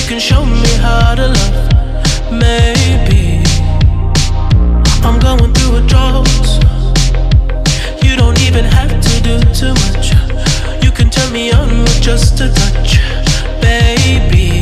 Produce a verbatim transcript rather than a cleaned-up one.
can show me how to love. Maybe I'm going through a drought. You don't even have to do too much. You can turn me on with just a touch, baby.